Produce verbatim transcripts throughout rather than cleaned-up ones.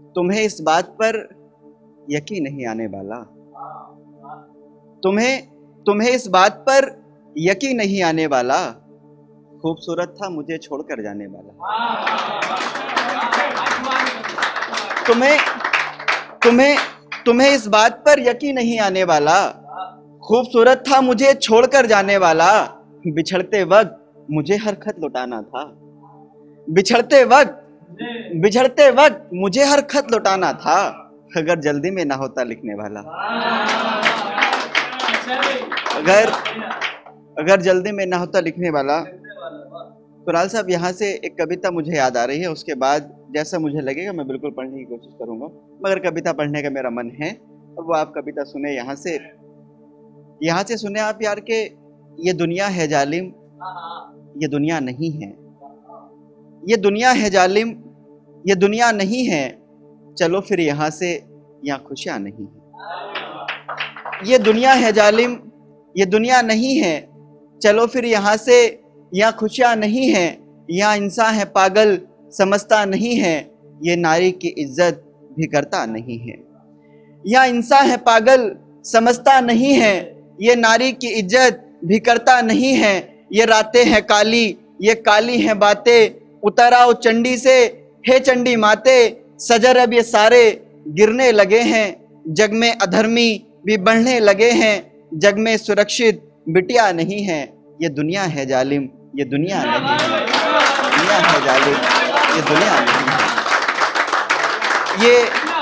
तुम्हें इस बात पर यकीन नहीं आने वाला, तुम्हें तुम्हें इस बात पर यकीन नहीं आने वाला, खूबसूरत था मुझे छोड़कर जाने वाला। तुम्हें तुम्हें तुम्हें इस बात पर यकीन नहीं आने वाला, खूबसूरत था मुझे छोड़कर जाने वाला। बिछड़ते वक्त मुझे हर खत लौटाना था, बिछड़ते वक्त बिछड़ते वक्त मुझे हर खत लौटाना था, अगर जल्दी में ना होता लिखने वाला। अगर अगर जल्दी में ना होता लिखने वाला। कुणाल साहब, यहाँ से एक कविता मुझे याद आ रही है, उसके बाद जैसा मुझे लगेगा मैं बिल्कुल पढ़ने की कोशिश करूंगा, मगर कविता पढ़ने का मेरा मन है और वो आप कविता सुने। यहाँ से यहाँ से सुने आप यार के, ये दुनिया है जालिम, ये दुनिया नहीं है, ये दुनिया है जालिम, ये दुनिया नहीं है, चलो फिर यहाँ से, यहाँ खुशियाँ नहीं है। ये दुनिया है जालिम, ये दुनिया नहीं है, चलो फिर यहाँ से, यहाँ खुशियाँ नहीं है। यहाँ इंसान है पागल, समझता नहीं है, ये नारी की इज्जत भी करता नहीं है। यहाँ इंसान है पागल, समझता नहीं है, ये नारी की इज्जत भी करता नहीं है। ये रातें हैं काली, ये काली हैं बातें, उतर आओ चंडी से, हे चंडी माते। सजर अब ये सारे गिरने लगे हैं, जग में अधर्मी भी बढ़ने लगे हैं, जग में सुरक्षित बिटिया नहीं है। ये दुनिया है जालिम, ये दुनिया नहीं है, दुनिया है जालिम, ये दुनिया नहीं है। ये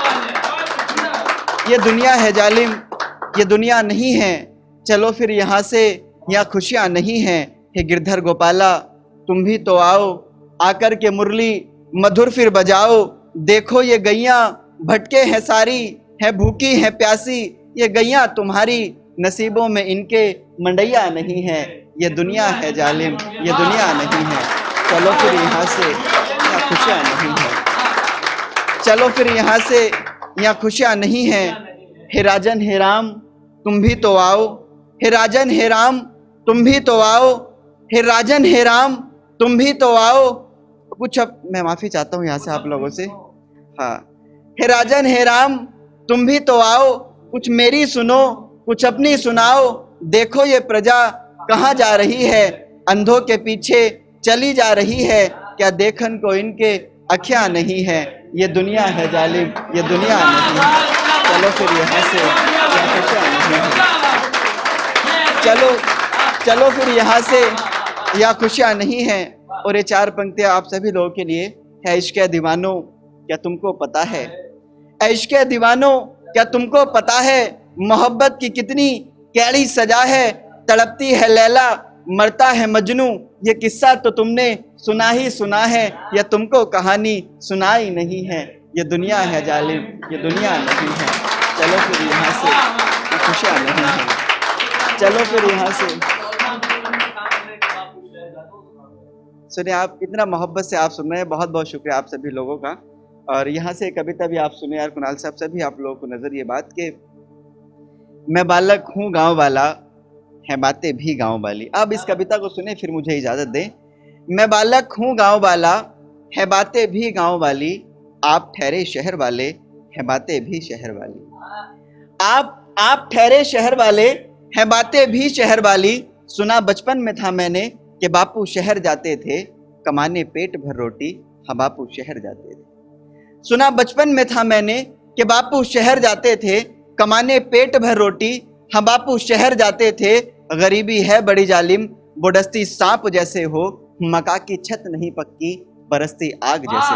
ये दुनिया है जालिम, ये दुनिया नहीं है, चलो फिर यहाँ से, यहाँ खुशियाँ नहीं हैं। हे गिरधर गोपाला तुम भी तो आओ, आकर के मुरली मधुर फिर बजाओ। देखो ये गैयाँ भटके हैं सारी, है भूखी है प्यासी, ये गैयाँ तुम्हारी, नसीबों में इनके मंडैया नहीं है। ये दुनिया है जालिम, ये दुनिया नहीं है, चलो फिर यहाँ से, यहाँ खुशियाँ नहीं है, चलो फिर यहाँ से, यहाँ खुशियाँ नहीं है। हे राजन हे राम तुम भी तो आओ, हे राजन हे राम तुम भी तो आओ, हे राजन हे राम तुम भी तो आओ। कुछ अब मैं माफ़ी चाहता हूँ यहाँ से आप लोगों से। हाँ, हे राजन हे राम तुम भी तो आओ, कुछ मेरी सुनो कुछ अपनी सुनाओ। देखो ये प्रजा कहाँ जा रही है, अंधों के पीछे चली जा रही है, क्या देखन को इनके अखियाँ नहीं है। ये दुनिया है जालिम, ये दुनिया नहीं है, चलो फिर यहाँ से, यहाँ खुशियाँ नहीं है, चलो चलो फिर यहाँ से, यहाँ खुशियाँ नहीं है। और ये चार पंक्तियाँ आप सभी लोगों के लिए है। इश्क़ दीवानों क्या तुमको पता है, इश्क़ दीवानों क्या तुमको पता है, मोहब्बत की कितनी कैड़ी सजा है। तड़पती है लैला मरता है मजनू, ये किस्सा तो तुमने सुना ही सुना है, या तुमको कहानी सुनाई नहीं है। ये दुनिया है जालिम, ये दुनिया नहीं है, चलो फिर यहाँ से, ये खुशियाँ नहीं है, चलो फिर यहाँ से। सुनिए, आप इतना मोहब्बत से आप सुन रहे हैं, बहुत बहुत शुक्रिया आप सभी लोगों का। और यहाँ से कविता भी आप सुने यार कुणाल साहब, सभी आप लोगों को नजर ये बात कि मैं बालक हूँ गांव वाला, है बातें भी गांव वाली। अब इस कविता को सुने फिर मुझे इजाजत दें। मैं बालक हूँ गांव वाला, है बातें भी गांव वाली, आप ठहरे शहर वाले, है बातें भी शहर वाली। आप आप ठहरे शहर वाले, है बातें भी शहर वाली। सुना बचपन में था मैंने कि बापू शहर जाते थे, कमाने पेट भर रोटी, हाँ बापू शहर जाते थे। सुना बचपन में था मैंने कि बापू शहर जाते थे, कमाने पेट भर रोटी, हाँ बापू शहर जाते थे। गरीबी है बड़ी जालिम, बोडस्ती सांप जैसे हो, मका की छत नहीं पक्की, बरसती आग जैसे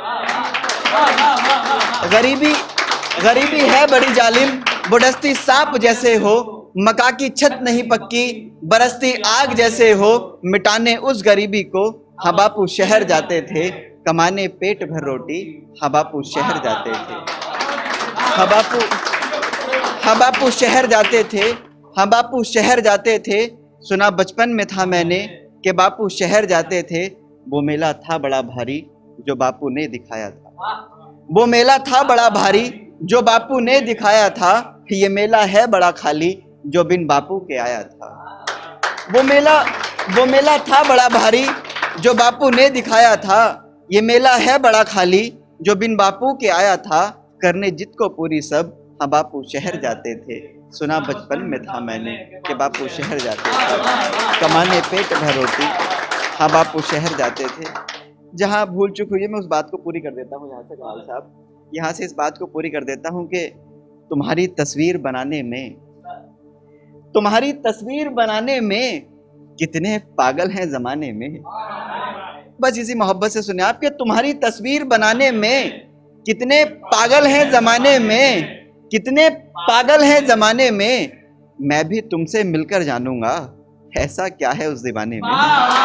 हो। गरीबी गरीबी है बड़ी जालिम, बोडस्ती सांप जैसे हो, मका की छत नहीं पक्की, बरसती आग जैसे हो। मिटाने उस गरीबी को, हाँ बापू शहर जाते थे, कमाने पेट भर रोटी, हाँ बापू शहर जाते थे। हाँ बापू हाँ बापू शहर जाते थे, हाँ बापू शहर जाते थे। सुना बचपन में था मैंने कि बापू शहर जाते थे, वो मेला था बड़ा भारी जो बापू ने दिखाया था। वो मेला था बड़ा भारी जो बापू ने दिखाया था, ये मेला है बड़ा खाली जो बिन बापू के आया था। वो मेला वो मेला था बड़ा भारी जो बापू ने दिखाया था, ये मेला है बड़ा खाली जो बिन बापू के आया था करने जिद को पूरी सब। हाँ बापू शहर जाते थे, सुना बचपन में था मैंने कि बापू शहर जाते थे कमाने पेट भर रोटी। हाँ बापू शहर जाते थे। जहाँ भूल चूक हुई है मैं उस बात को पूरी कर देता हूँ यहाँ से कमाल साहब, यहाँ से इस बात को पूरी कर देता हूँ कि तुम्हारी तस्वीर बनाने में तुम्हारी तस्वीर बनाने में कितने पागल हैं जमाने में। बस इसी मोहब्बत से सुने आप कि तुम्हारी तस्वीर बनाने में कितने पागल हैं जमाने में, कितने पागल हैं जमाने में। मैं भी तुमसे मिलकर जानूंगा ऐसा क्या है उस दीवाने में।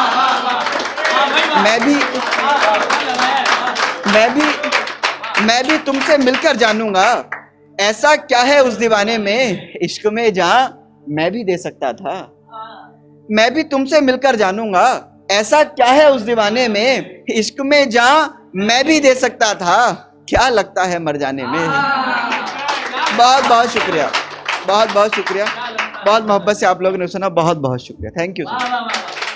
मैं भी मैं भी मैं भी तुमसे मिलकर जानूंगा ऐसा क्या है उस दीवाने में। इश्क में जहां मैं भी दे सकता था, मैं भी तुमसे मिलकर जानूंगा ऐसा क्या है उस दीवाने में। इश्क में जहां मैं भी दे सकता था, क्या लगता है मर जाने में। बहुत बहुत शुक्रिया, बहुत बहुत शुक्रिया, बहुत मोहब्बत से आप लोगों ने सुना, बहुत बहुत शुक्रिया, थैंक यू।